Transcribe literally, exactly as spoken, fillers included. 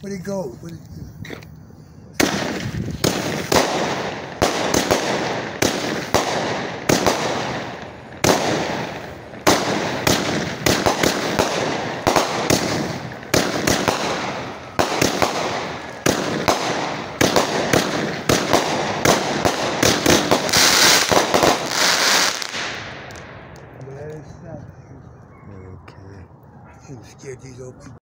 Where'd he go? Where'd he... Okay. I'm scared these old people.